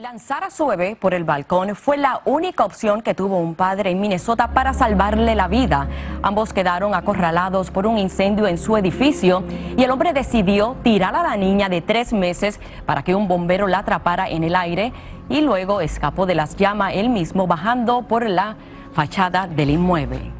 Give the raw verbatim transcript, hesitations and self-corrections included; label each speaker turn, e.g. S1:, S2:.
S1: Lanzar a su bebé por el balcón fue la única opción que tuvo un padre en Minnesota para salvarle la vida. Ambos quedaron acorralados por un incendio en su edificio y el hombre decidió tirar a la niña de tres meses para que un bombero la atrapara en el aire y luego escapó de las llamas él mismo bajando por la fachada del inmueble.